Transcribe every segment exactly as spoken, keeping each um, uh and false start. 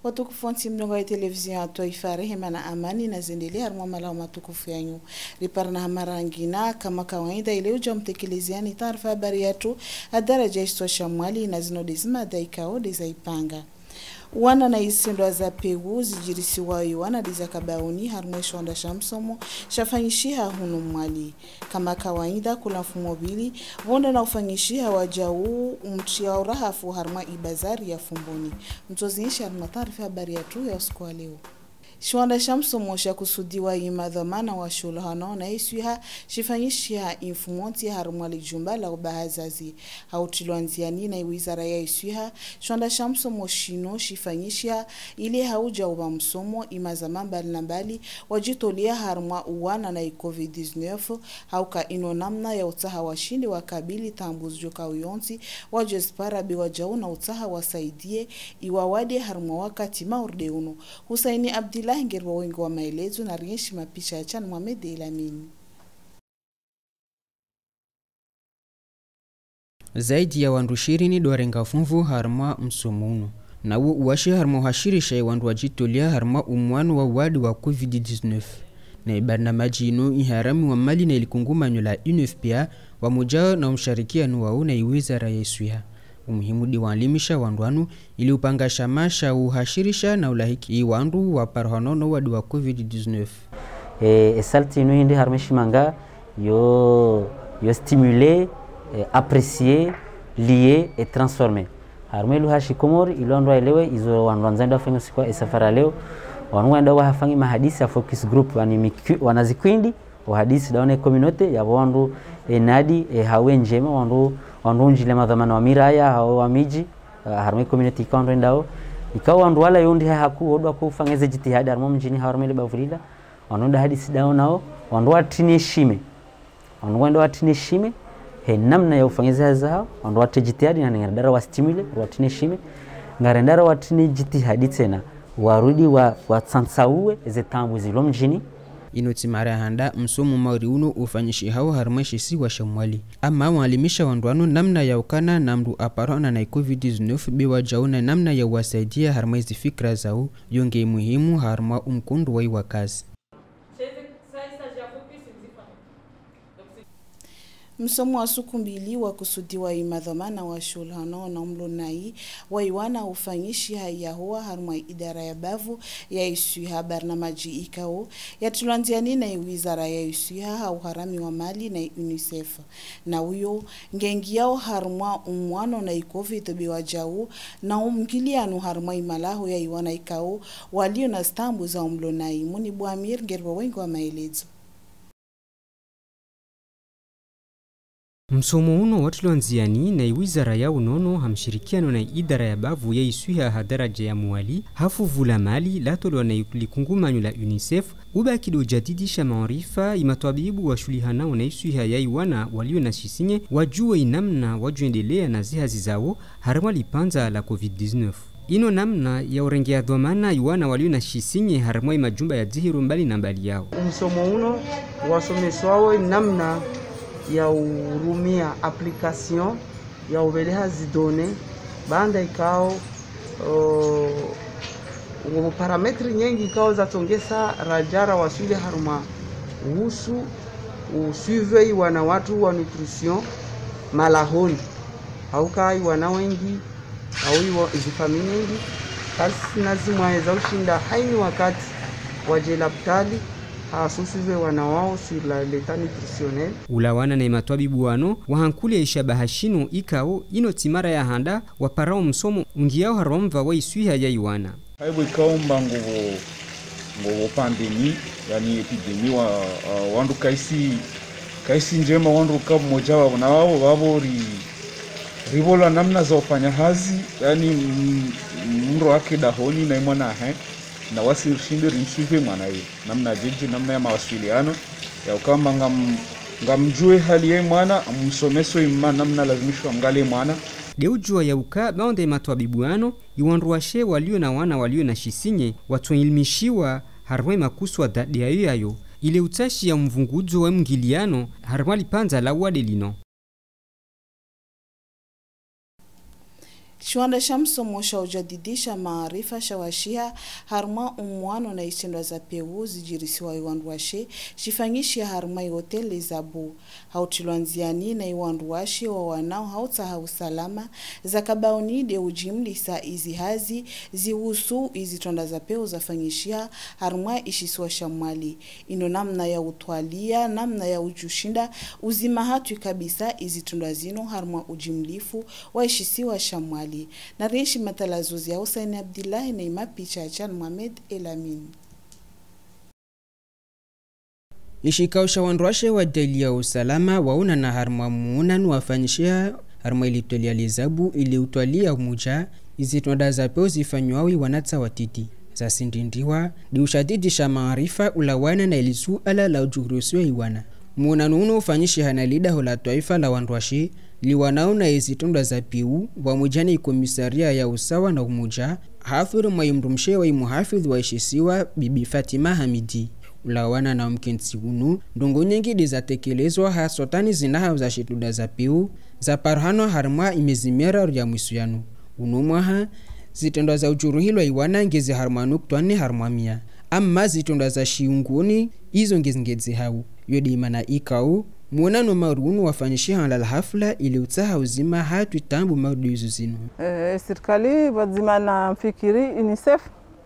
Watukufu wa mlongo ya televisheni ya Taifa rehema na amani na zendelea harmwa malao matukufu yanyu. Ripara na hamarangina kama kawaida ile uja mtekeleziani taarifa habari yetu adaraja istosha mwali na zinodizima daikao dezaipanga. Wana na isindo za pegu zijirisi wayo wana diza kabaoni harmwesho anda shamsomo shafanyishiha hunu mwali. Kama kawaida kula mfumobili wanda na ufanyishiha wajau umchia urahafu harma ibazari ya fumboni. Mtozinisha harma taarifa habari yetu ya usiku wa leo. Shwanda shamsomo shakusudiwa imadhamana wa shule hano na isuha shifanyishia infumonti harumwali jumba la ubahazazi hautilwanziani na wizara ya isuha shwanda shamsomo shino shifanyishia ile hauja uba msomo imazama mbali na mbali wajitolia harumwa uwana na covid nineteen hauka ino namna ya utaha washindi wakabili tambuzi joka uyonzi wajespara biwajau na utaha wasaidie iwawade harumwa wakati maurde uno. Husaini Abdillah ngirwa wengi wa maelezo na rienshi mapisha ya Chan Mohamed Elamini. Zaidi ya wandu shirini doarenga funvu harma msomunu. Na uo uwashi harma uhashirisha ya wandu wajitolia harma umwanu wa wadi wa covid nineteen. Na ibarna maji inu iharami wa mali na ilikunguma nyola U N F P A wa mujao na umsharikia nuwao na iwezara ya isuya. Umuhimu diwalimisha wanduanu ili upanga shamasha uhashirisha na ulahiki wandu wa parhonono wadu wa covid nineteen. E, e salti inu hindi harmeshi manga yo, yo stimuler, e, apprécier, lier et transformer. Harmelu hashi komori ilu wandu wa elewe izo wandu wanzanda wafanyi usikwa e safara leo. Wandu wanda wa hafangi mahadisi ya focus group wanazikwindi wahadisi daone community ya wandu e nadi e hawe njema wandu wandu njile madhamana wa miraya hao wa miji uh, harme community ikawa ndao ikawa wandu wala yondi haku odwa kufangeze jitihada harmo mjini harmele bavulila wandu hadisi dao nao wandu watini shime wandu wanda watini shime he namna ya ufangeze zao wandu wate jitihada na ngadara wa stimule watini shime ngarendara watini jitihadi tena warudi wa watsansauwe ze tambu zilo mjini inoti mara handa msomo mauri uno ufanyishi hao harmashi si wa shamwali. Ama walimisha wanduano namna ya ukana na mdu aparona na covid nineteen biwa jauna namna ya wasaidia harmaizi fikra zao yonge muhimu harma umkundu wa iwakazi. Msomo wa suku mbili wa kusudiwa imadhamana wa shulhano na umlonai wa iwana ufanyishi haya huwa harumwa idara ya bavu ya isuha barnamaji ikao ya tulanziani na wizara ya isuha hau harami wa mali na UNICEF. Na uyo ngengi yao harumwa umwano na ikovi biwa jau na umgilianu harumwa imalahu ya iwana ikao walio na stambu za umlonai. Muni Buamir ngerwa wengi wa maelezo. Msomo uno watulanziani na wizara ya unono hamshirikiano na idara ya bavu ya isuha hadaraja ya muwali hafu vula mali latolo na likunguma nyula UNICEF ubakido jadidisha maarifa imatwabibu wa shulihana na isuha ya iwana walio na shisinye wajua inamna wajuendelea na zihazi zao harma lipanza la covid nineteen. Ino namna ya urengea dhamana iwana walio na shisinye harma majumba ya zihiru mbali na mbali yao. Msomo uno wasomeswawe namna ya urumia application ya ubeleha zidone banda ikao ngo uh, parametri nyengi ikao za tongesa rajara wasuli haruma uhusu usuivei wana watu wa nutrition malahoni haukai wana wengi au izifami nyingi kasi nazimwa za ushinda haini wakati wajelaptali hasusive wana wao sur la l'état nutritionnel ulawana na imatwabibu wano wahankule ishabahashino ikao ino timara ya handa waparao msomo ungiao haromva wa isuha ya iwana haibu ikao mbango ngo pandemi yani epidemi wa uh, wandu kaisi kaisi njema wandu kama moja wao na wao wao ri ribola namna za ufanya hazi yani mro wake dahoni na imwana he na wasi shinde rimshive mwana hiyo namna jeje namna ya mawasiliano ya ukamba ngam ngamjue hali ya mwana msomeso imma namna lazimishwa ngale mwana Deujua ya uka baonde matwabibuano iwanruashe walio na wana walio na shisinye watuilmishiwa harwe makuswa dadi ya yayo ile utashi ya mvungudzo wa mngiliano harwa lipanza la wadelino. Shwanda shamsomo sha ujadidisha maarifa shawashia harma umwano na isindwa za peu zijirisiwa iwandu washe shifanyishi harma hoteli zabu hautilwanziani na iwandu washe wa wanao hautaha usalama za kabaoni de ujimlisa izi hazi zihusu izi tonda za peu zafanyishia harma ishiswa shamwali ino namna ya utwalia namna ya ujushinda uzima hatu kabisa izi tonda zino harma ujimlifu wa ishisiwa shamwali na reishi matalazuzi ya Hussein Abdillahi na imapicha ya Chan Mohamed Elamin. Ishikausha wandwashe wa delia usalama wauna na harma muuna nuwafanyishia harma ilitolia lizabu ili utwalia umuja izi tonda za peo zifanywawi wanatsa watiti za sindindiwa di ushadidisha maarifa ulawana na ilisu ala la ujuhurusiwa iwana muuna nuunu ufanyishi hanalida hula taifa la wandwashe liwanao na izitonda za piu wa mujani komisaria ya usawa na umuja hafuru mayumrumshe wa imuhafidh wa ishisiwa Bibi Fatima Hamidi ulawana na mkensi unu ndungu nyingi dizatekelezwa hasotani zinaha za shituda za piu za parhano harma imezimera ya mwisuyanu unumwaha zitonda za ujuruhilo iwana ngezi harmanu kutwani harmamia amma zitonda za shiunguni izo ngezi hau yodi imana ikau muonano marunu wafanyishia ala hafla ili utaha uzima hatu tambu mauduizu zinu. Eh, serikali wazima na mfikiri UNICEF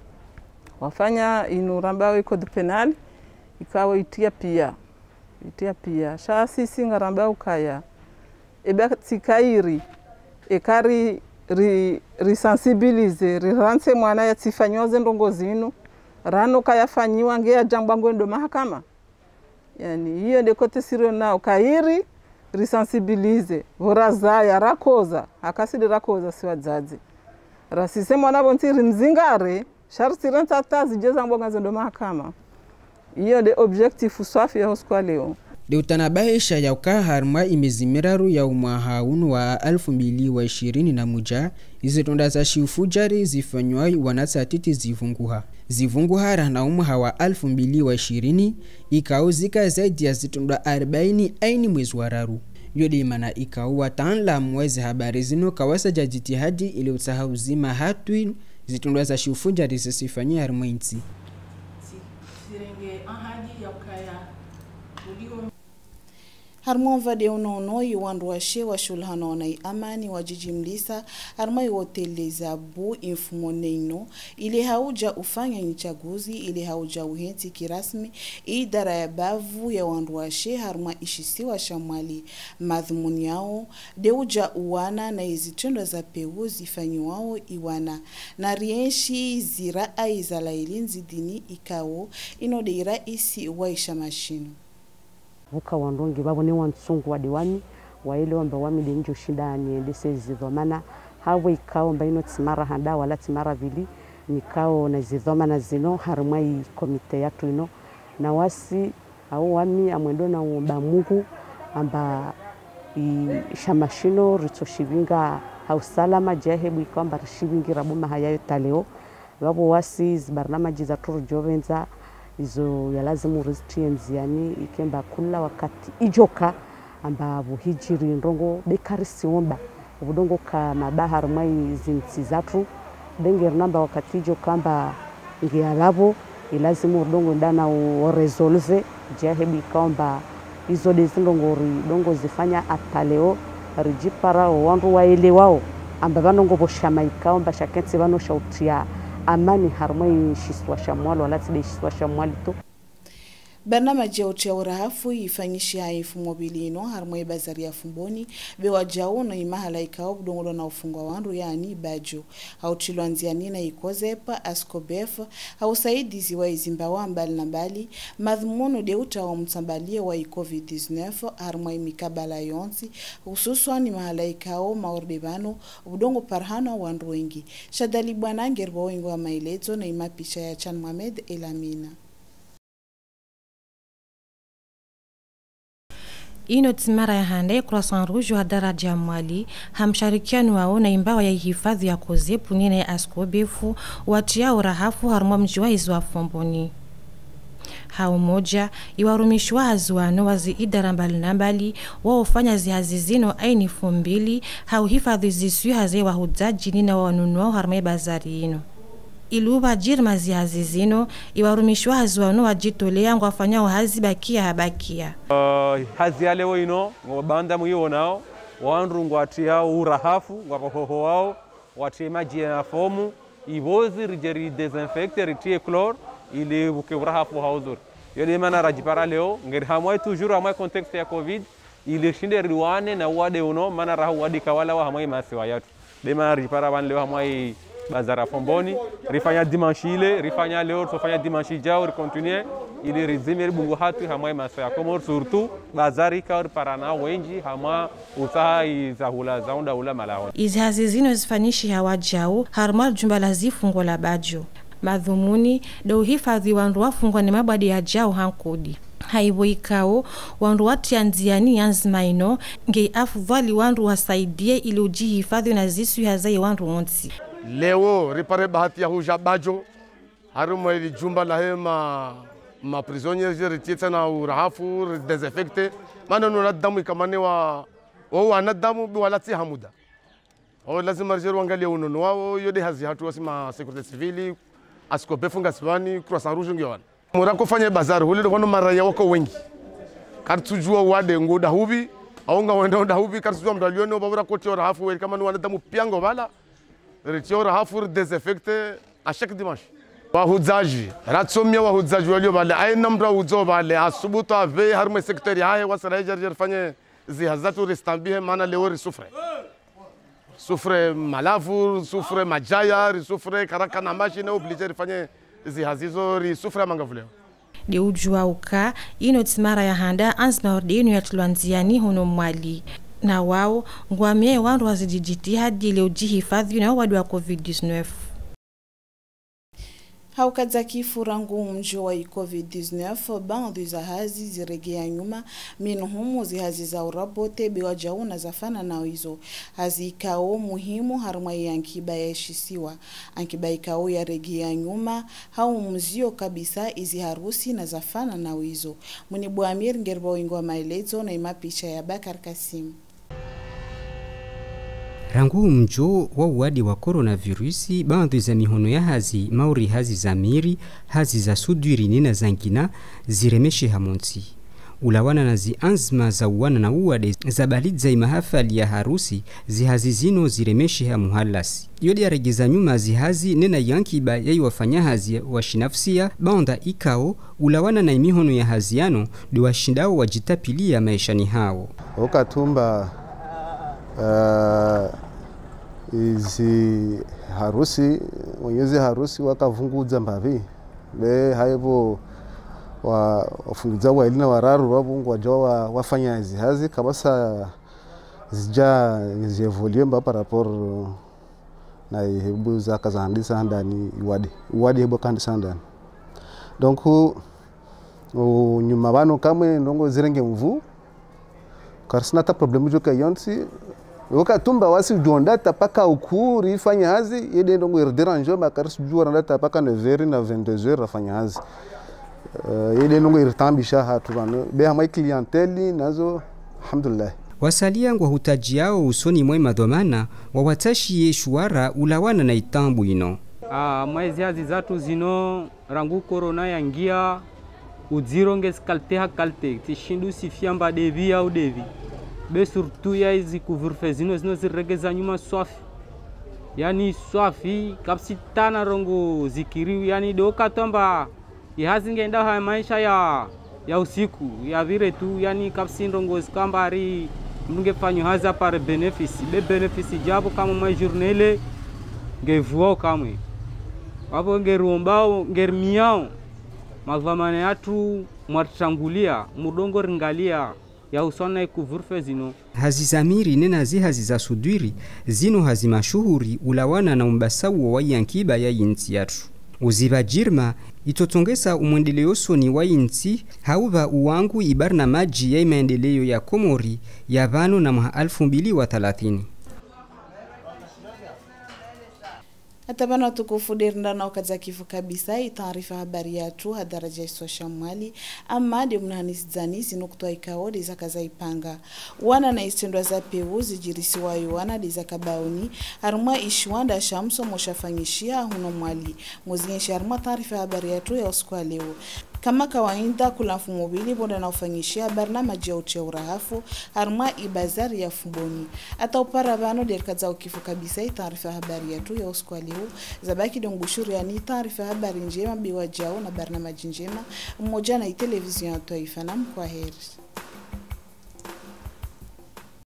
wafanya inurambawe code penal ikawa itia pia itia pia sha sisi ngarambao kaya eba tikairi ekari ri risensibilize riranse mwana ya tifanyoze ndongo zinu rano kaya fanyiwa ngea jambangwe ndo mahakama. Yani hiyo ndio kote sirio nao kairi risensibilize vorazaya rakoza akasidi rakoza siwa zazi rasise mwana bontiri mzingare sharti renta tazi jeza mbonga zendo mahakama. Hiyo ndio objective swafi ya hoskwa leo de utanabahisha ya uka harma imezimiraru ya umahaunu wa alfu mbili wa ishirini na muja izitonda za shiufujari zifanywa wanatsa titi zivunguha zivunguha rana umaha wa alfu mbili wa ishirini ikauzika zaidi ya zitonda arobaini aini mwezi wa raru yodi imana ikau watanla mwezi habari zino kawasa jajitihadi ili utaha uzima hatu zitonda za shiufujari zisifanywa harma inti sirenge ahadi ya ukaya ulio harma vade unono iwandu washe wa shulhano na amani wa jiji mlisa harma hoteli zabu infumoneino ili hauja ufanya uchaguzi ili hauja uhenti kirasmi idara ya bavu ya wandu washe harma ishisiwa shamwali madhumuni yao deuja uwana na izitendo za peu zifanyuwao iwana na rienshi zira aiza la ilinzi dini ikao inodeira isi waisha mashinu vuka wandongi babone wansungu wa diwani wa ile wamba wamide nje ushindani ndese zidhomana hawe ikao mba ino timara handa wala timara vili nikao na zidhomana zino harumai komite yatu ino na wasi au wami amwendo na umba mungu amba ishamashino ritoshivinga hausalama jahebu ikao mba rishivingi rabuma hayayo taleo wabo wasi zibarnama jiza turu jovenza izo ya lazimu rizitiye nziani ikemba kula wakati ijoka amba buhijiri ndongo bekari siomba ubudongo ka mabahar mai zinti zatu denger namba wakati ijoka amba ngialabo ilazimu ndongo ndana o resolve jahebi kaomba izo dezindongo ri dongo zifanya ataleo rijipara wandu waele wao amba banongo boshama ikaomba shakenti bano shautia amani harmai shiswa shamwalo wala tide shiswa shamwali to Barnama jao tia urahafu ifanyishi haifu mobilino harmai bazari ya fumboni bewa jao na imahala ikao kudongolo na ufungwa wandu yaani bajo hauchiluanziani na ikozepa askobefa hausaidizi wa izimbawa mbali na mbali madhumuno deuta wa mtambalia wa covid nineteen harmai mikabala yonsi hususwa ni mahala ikao maordebano udongo parhano wandu wengi shadali bwana ngerbo wengi wa mailezo na imapisha ya Chan Mohamed Elamina. Ino timara ya hande Croissant Rouge wa daraja mwali hamsharikiano wao na imbawa ya hifadhi ya kozepu nene askobefu watia urahafu harumwa mjiwa izu wa fomboni. hao moja iwarumishwa hazuano wazi idara mbali na mbali waofanya zihazi zino aini fumbili hau hifadhi zisui haze wahujaji nina wanunua harme bazari ino. Iluwa jirma zihazi zino iwarumishwa hazuano wajitolea ngwafanya wahazi bakia habakia. Uh, hazi ya leo ino ngwabanda muyo nao wandu ngwatia urahafu ngwapohoho wao watie maji ya fomu ivozi rijeri desinfecte ritie chlore ili buke urahafu hauzuri. Yode mana rajipara leo ngeri hamwai toujours hamwai contexte ya covid ili shinde riwane na wade uno mana rahu wadi kawala wa hamwai masiwa yatu. Dema rajipara wan leo hamwai bazara fomboni rifanya dimanche ile rifanya leo tofanya dimanche jao rikontinue ili rizime bungu hatu hamwai masiwa komor surtout bazari kaur parana wenji hamwa usaha izahula zaunda ula malao. Izi hazi zino zifanishi hawajao harmal jumba la zifungo la bajo. Madhumuni do hifadhi wandu wafungwa ni mabadi ya jao hankodi. Haivo ikao wandu watu ya nziani yanzima ino nge afuvali wandu wasaidie ili uji hifadhi na zisu hazai wandu onsi. Leo ripare bahati ya huja bajo harumo ili jumba la hema ma prisonniers ritieta na urahafu desinfecte mana no nadamu ikamane wa wao anadamu biwalati hamuda. O lazima rjeru angalia unono wao yode hazi hatu wasima security civili asko befunga swani croissant rouge ngewana murako fanya bazar huli kono maraya wako wengi kartujua wade ngoda hubi aunga wenda ngoda hubi kartujua mdalione babura kotiora hafu we kama wana damu piango bala retiora hafu desinfecte a chaque dimanche wahuzaji ratsomia wahuzaji walio bale aina mra uzo bale asubuta ave harme secretary haye wasara jarjar fanye zihazatu restambihe mana leo sufre sufre malavu sufre majaya sufre karaka na machine obligé rifanye zihazizo ri sufre mangavuleo de ujua uka ino tsimara ya handa anzma ordenu ya tulwanziani hono mwali na wao ngwamie wandu wazijijiti hadi leo jihifadhi na wadu wa covid dix-neuf. Haukadzaki furangu mjo wa covid dix-neuf bando za hazi ziregea nyuma minuhumu zihazi za urabote biwajauna zafana na hizo hazi ikao muhimu harma ya ankiba ya shisiwa ankiba ikao ya regea nyuma hau mzio kabisa izi harusi na zafana na hizo munibu Amir ngerbo wingwa maelezo na imapicha ya Bakar Kasim. Rangu mjo wa uwadi wa coronavirusi bandu za mihono ya hazi mauri hazi za miri hazi za sudwiri na zangina ziremeshe hamonti ulawana na zi anzma za uwana na uwade za balid za imahafali ya harusi zihazi zino ziremeshe hamuhalasi yodi ya regeza nyuma zihazi nena yankiba ya wafanya hazi wa shinafsia banda ikao ulawana na imihono ya haziano diwa shindao wajitapilia maishani hao Okatumba uh, izi harusi wenyezi harusi wakavunguza mbavi be haivo wa wafunguza wa ilina wararu wabungu wajawa wafanya hizi hazi kabasa zija zievolie mba par rapport na hebu za kazandisa ndani iwadi iwadi hebu kandisa ndani donc nyuma bano kamwe ndongo zirenge mvu karsina ta problemu joka yonsi Okatumba wasi duondata paka ukuri fanya hazi yede ndongo irderanjo makarisi juwa ndata paka neuf heures na vingt-deux heures afanya hazi uh, yede ndongo irtambisha hatu bano be hamai clientele nazo alhamdulillah wasalia ngwa hutaji yao usoni mwe madhamana wawatashi shuara ulawana na itambu ino ah mwezi hazi zatu zino rangu corona yangia udzironge skalte ha kalte tishindu sifiamba devi au devi be surtout ya hizi couvre-feu zino zino ziregeza nyuma swafi yani swafi kapsitana rongo zikiri yani doka tomba ihazi ngenda ha maisha ya ya usiku ya vire tu yani kapsindongo skambari mungefanya haza par benefice be benefice jabo kama ma journée ngevuo kamwe wapo ngerumbao ngermiao mazamane yatu mwatangulia mudongo ringalia ya usona couvre-feu zino hazi zamiri nena zi hazi za sudwiri zino hazi mashuhuri ulawana na umbasawo wa yankiba ya yinti yatu uziba jirma itotongesa umwendeleo soni wa yinti hauva uwangu ibarna maji ya maendeleo ya Komori ya vano na mwa alfu mbili wa thalathini. Atabana tukufu dirnda na okaza kifu kabisa itaarifa habari yatu hadaraja iswa shamwali ama de mnahanis zani zinukutwa ikao de zakaza ipanga wana na istendwa za peu zijirisi wayo wana de zakabaoni haruma ishwanda shamso moshafanyishia huno mwali muzinyesha haruma taarifa habari yatu ya usiku leo. Kama kawaida kula mfumobili bonda na ufanyishia barnamaji ya uche urahafu haruma ibazari ya fumboni. Ata upara vano derkaza ukifu kabisa itaarifa habari ya tu ya usiku leo. Zabaki dongushuri ya ni taarifa habari njema biwa jao na barnamaji njema. Mmoja na televizion ya Taifa na mkwaheri.